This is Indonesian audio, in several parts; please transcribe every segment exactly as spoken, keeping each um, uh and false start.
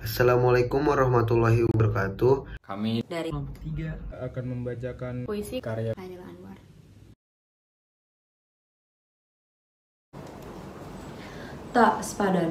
Assalamualaikum warahmatullahi wabarakatuh. Kami dari kelompok tiga akan membacakan puisi karya Hairil Anwar. Tak sepadan.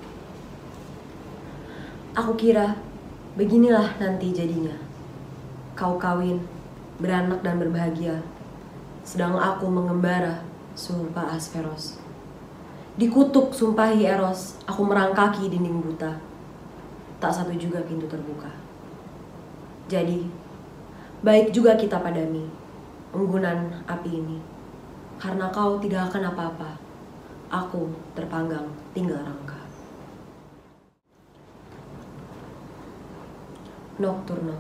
Aku kira beginilah nanti jadinya. Kau kawin, beranak dan berbahagia, sedang aku mengembara sumpah Asferos. Dikutuk sumpahi Eros, aku merangkaki dinding buta. Tak satu juga pintu terbuka. Jadi, baik juga kita padami unggunan api ini. Karena kau tidak akan apa-apa, aku terpanggang tinggal rangka. Nocturno.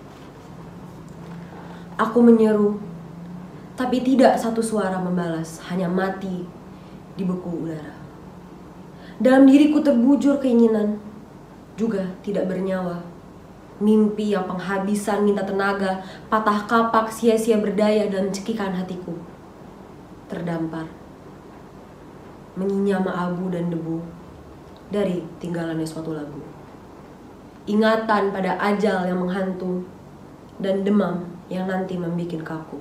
Aku menyeru, tapi tidak satu suara membalas, hanya mati di beku udara. Dalam diriku terbujur keinginan, juga tidak bernyawa. Mimpi yang penghabisan minta tenaga, patah kapak sia-sia berdaya dan cekikan hatiku. Terdampar, menyinyam abu dan debu dari tinggalannya suatu lagu. Ingatan pada ajal yang menghantu dan demam yang nanti membikin kaku.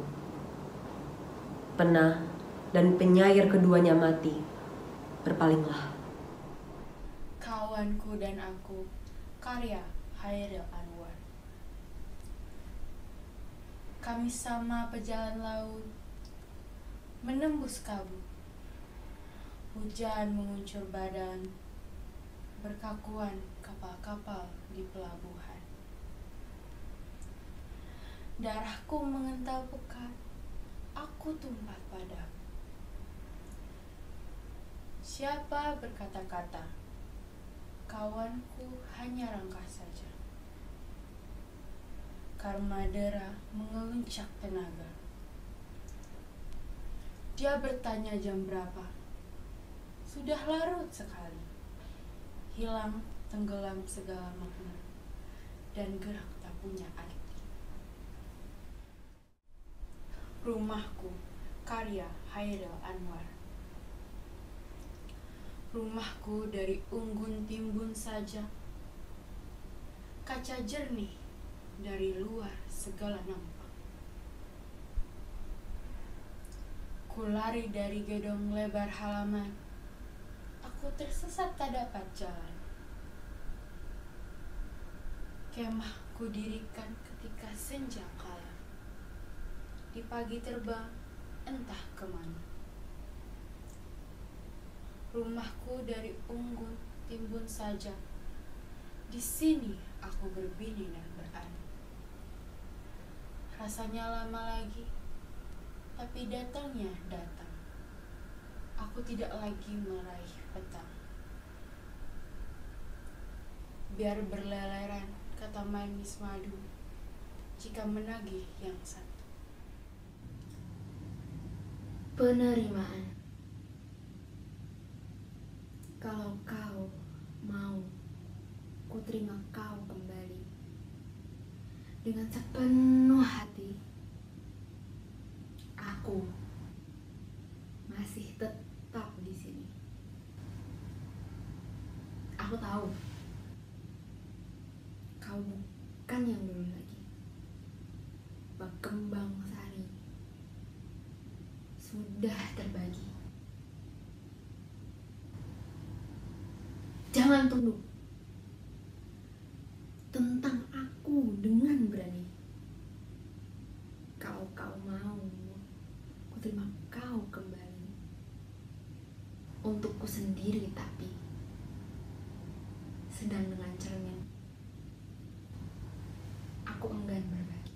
Penah dan penyair keduanya mati, berpalinglah. Kawanku dan Aku, karya Hairil Anwar. Kami sama pejalan laut, menembus kabut. Hujan menguncur badan, berkakuan kapal-kapal di pelabuhan. Darahku mengental pekat, aku tumpah padamu. Siapa berkata-kata, kawanku hanya rangkah saja. Karma dera mengeluncak tenaga. Dia bertanya jam berapa. Sudah larut sekali. Hilang tenggelam segala makna dan gerak tak punya arti. Rumahku, karya Hairil Anwar. Rumahku dari unggun timbun saja, kaca jernih dari luar segala nampak. Kulari dari gedung lebar halaman, aku tersesat tak dapat jalan. Kemah ku dirikan ketika senja kala, di pagi terbang entah kemana. Rumahku dari unggun timbun saja, di sini aku berbini dan berani. Rasanya lama lagi, tapi datangnya datang. Aku tidak lagi meraih petang. Biar berleleran kata manis madu, jika menagih yang satu. Penerimaan. Kalau kau mau, ku terima kau kembali dengan sepenuh hati. Aku masih tetap di sini. Aku tahu kau bukan yang dulu lagi. Berkembang sari sudah terbagi. Jangan tunduk. Tentang aku dengan berani. Kalau kau mau, ku terima kau kembali. Untukku sendiri tapi sedang dengan cermin. Aku enggan berbagi.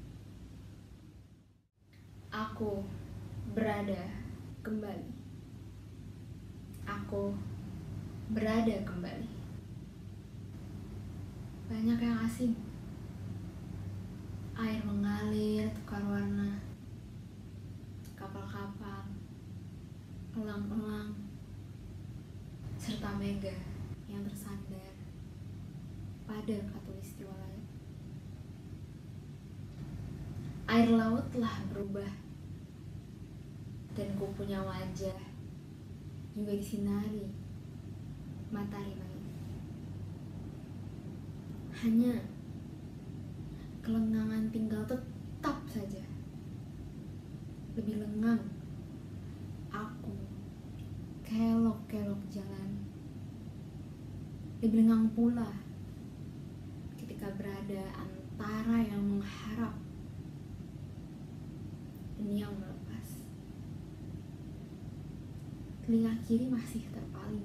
Aku berada kembali. Aku berada kembali. Banyak yang asing. Air mengalir tukar warna. Kapal-kapal, elang-elang, serta mega yang tersandar pada khatulistiwa laut. Air laut telah berubah, dan ku punya wajah juga disinari matahari pagi. Hanya kelengangan tinggal tetap saja. Lebih lengang aku kelok-kelok jalan. Lebih lengang pula ketika berada antara yang mengharap dan yang melepas. Telinga kiri masih terpaling,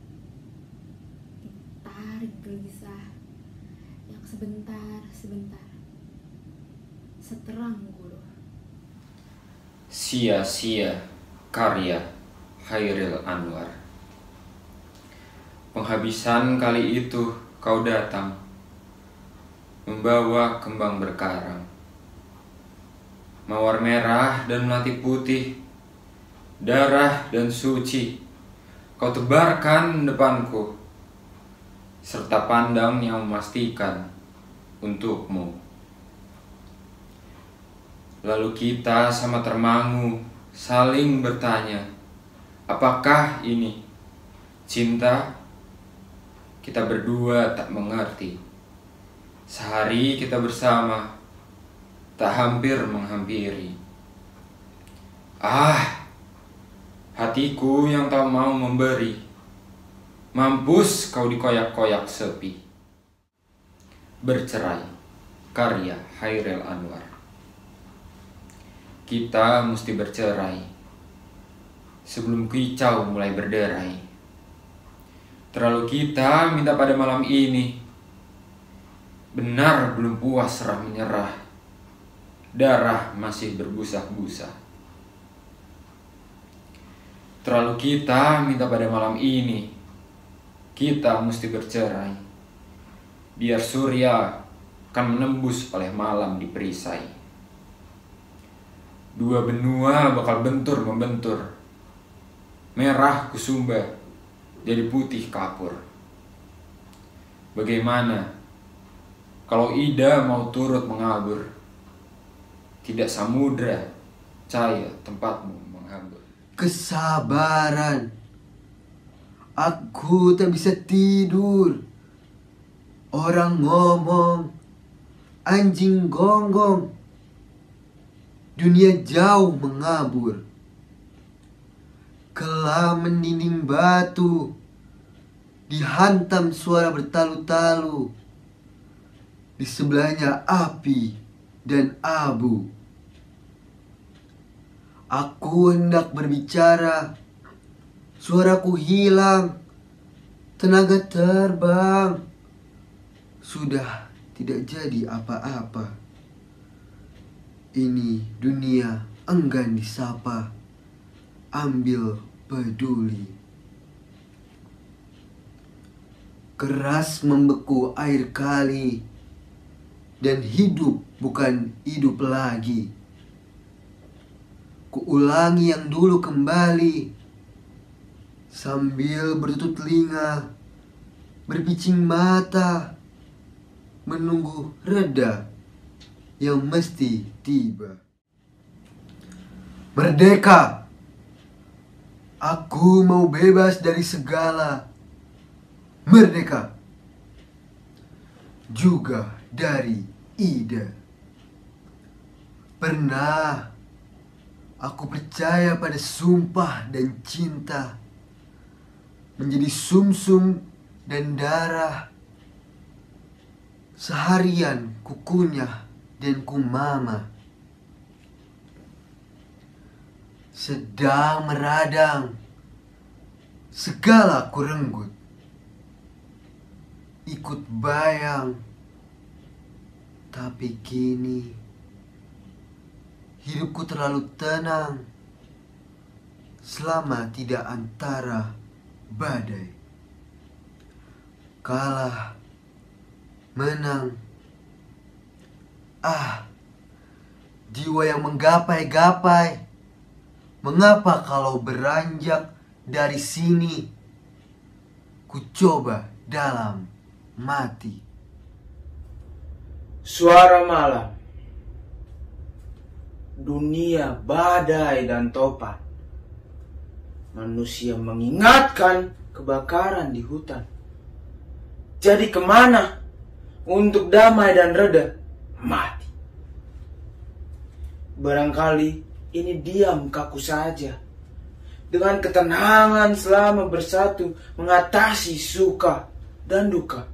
ditarik gelisah yang sebentar-sebentar seterang guru. Sia-sia karya Chairil Anwar. Penghabisan kali itu kau datang, membawa kembang berkarang, mawar merah dan melati putih, darah dan suci, kau tebarkan depanku, serta pandang yang memastikan untukmu. Lalu kita sama termangu, saling bertanya, apakah ini cinta? Kita berdua tak mengerti. Sehari kita bersama, tak hampir menghampiri. Ah, hatiku yang tak mau memberi, mampus kau dikoyak-koyak sepi. Bercerai, karya Chairil Anwar. Kita mesti bercerai sebelum kicau mulai berderai. Terlalu kita minta pada malam ini, benar belum puas serah menyerah, darah masih berbusa-busa. Terlalu kita minta pada malam ini, kita mesti bercerai, biar surya kan menembus oleh malam di perisai. Dua benua bakal bentur-membentur, merah kusumba jadi putih kapur. Bagaimana kalau Ida mau turut mengabur? Tidak samudra cahaya tempatmu menghambur. Kesabaran. Aku tak bisa tidur. Orang ngomong, anjing gonggong. Dunia jauh mengabur. Kelam mendinding batu, dihantam suara bertalu-talu. Di sebelahnya api dan abu. Aku hendak berbicara, suaraku hilang, tenaga terbang. Sudah tidak jadi apa-apa. Ini dunia enggan disapa. Ambil peduli. Keras membeku air kali, dan hidup bukan hidup lagi. Kuulangi yang dulu kembali, sambil bertutup telinga, berpicing mata, menunggu reda yang mesti tiba. Merdeka! Aku mau bebas dari segala. Merdeka! Juga dari Ida. Pernah aku percaya pada sumpah dan cinta, menjadi sumsum dan darah. Seharian kukunyah dan kumama. Sedang meradang, segala kurenggut, ikut bayang. Tapi kini hidupku terlalu tenang, selama tidak antara badai. Kalah, menang. Ah, jiwa yang menggapai-gapai. Mengapa kalau beranjak dari sini, ku coba dalam mati. Suara malam, dunia badai dan topan. Manusia mengingatkan kebakaran di hutan. Jadi kemana untuk damai dan reda, mati. Barangkali ini diam kaku saja, dengan ketenangan selama bersatu mengatasi suka dan duka.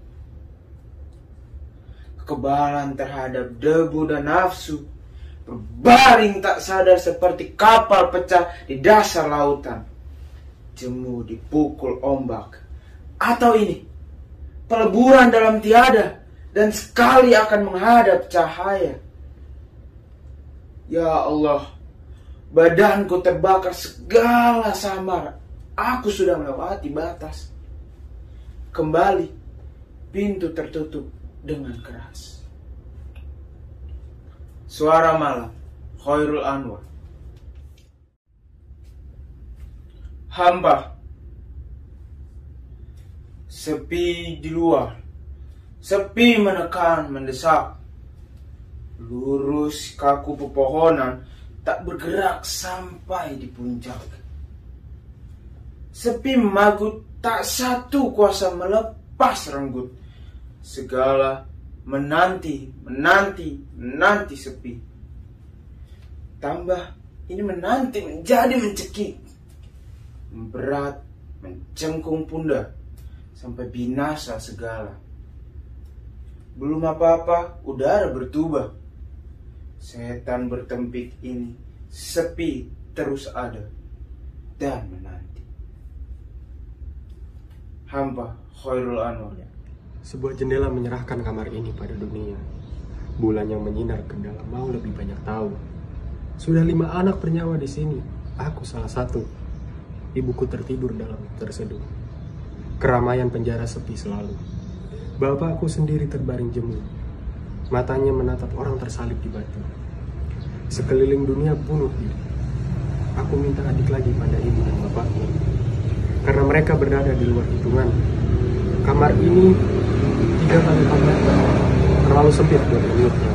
Kekebalan terhadap debu dan nafsu berbaring tak sadar seperti kapal pecah di dasar lautan. Jemu dipukul ombak. Atau ini peleburan dalam tiada dan sekali akan menghadap cahaya. Ya Allah, badanku terbakar segala samar. Aku sudah melewati batas. Kembali, pintu tertutup dengan keras. Suara Malam, Khairul Anwar. Hampa. Sepi di luar. Sepi menekan, mendesak. Lurus kaku pepohonan tak bergerak sampai di puncak. Sepi memagut, tak satu kuasa melepas renggut. Segala menanti, menanti, menanti sepi. Tambah ini menanti menjadi mencekik. Berat, mencengkung pundak, sampai binasa segala. Belum apa-apa, udara bertubah. Setan bertempik ini, sepi terus ada, dan menanti. Hampa, Khairul Anwar. Sebuah jendela menyerahkan kamar ini pada dunia. Bulan yang menyinar ke dalam mau lebih banyak tahu. Sudah lima anak bernyawa di sini. Aku salah satu. Ibuku tertidur dalam terseduh. Keramaian penjara sepi selalu. Bapakku sendiri terbaring jemu. Matanya menatap orang tersalib di batu. Sekeliling dunia bunuh diri. Aku minta adik lagi pada ibu dan bapakku. Karena mereka berada di luar hitungan. Kamar ini tiga kali empat meter, terlalu sempit buat menurutnya.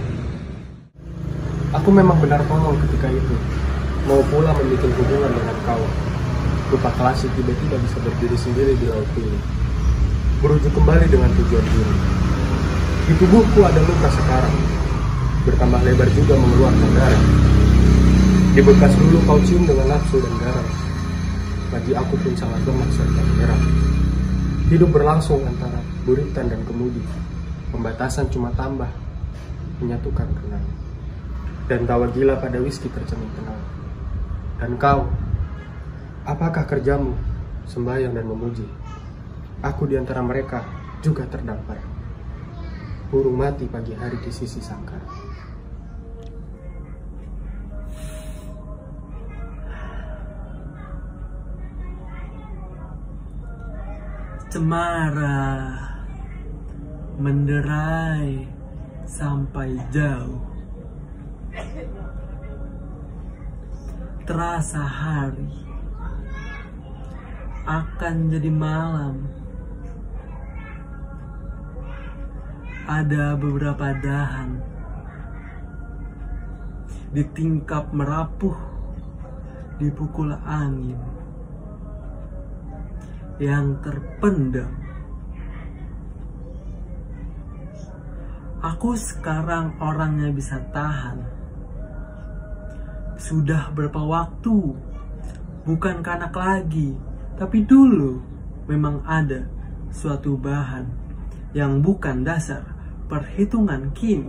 Aku memang benar tolong ketika itu, mau pula membuat hubungan dengan kau. Lupa klasik tiba-tiba bisa berdiri sendiri di laut ini, merujuk kembali dengan tujuan diri. Di tubuhku ada luka sekarang, bertambah lebar juga mengeluarkan darah. Di bekas dulu kau cium dengan nafsu dan garam. Bagi aku pun sangat lemah serta menyerah. Hidup berlangsung antara buritan dan kemudi. Pembatasan cuma tambah, menyatukan renang. Dan tawa gila pada whisky tercermin tenang. Dan kau, apakah kerjamu? Sembahyang dan memuji. Aku di antara mereka juga terdampar. Burung mati pagi hari di sisi sangkar. Cemara menderai sampai jauh. Terasa hari akan jadi malam. Ada beberapa dahan ditingkap merapuh dipukul angin yang terpendam. Aku sekarang orangnya bisa tahan. Sudah berapa waktu, bukan kanak lagi, tapi dulu memang ada suatu bahan yang bukan dasar perhitungan kini.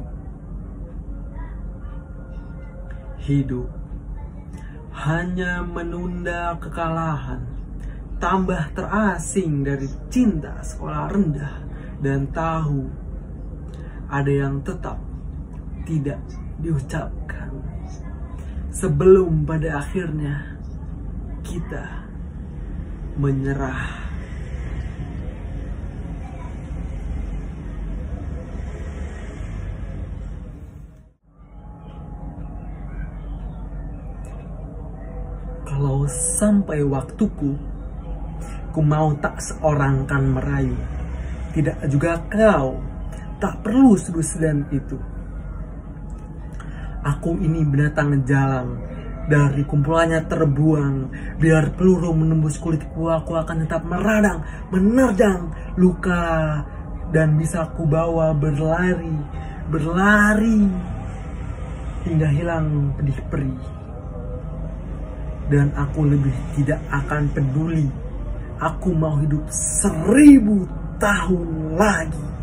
Hidup hanya menunda kekalahan, tambah terasing dari cinta sekolah rendah, dan tahu ada yang tetap tidak diucapkan sebelum pada akhirnya kita menyerah. Kalau sampai waktuku, ku mau tak seorang kan merayu, tidak juga kau, tak perlu seduh-sedan itu. Aku ini binatang jalang, dari kumpulannya terbuang. Biar peluru menembus kulitku, aku akan tetap meradang, menerjang luka dan bisa ku bawa berlari, berlari hingga hilang pedih perih. Dan aku lebih tidak akan peduli. Aku mau hidup seribu tahun lagi.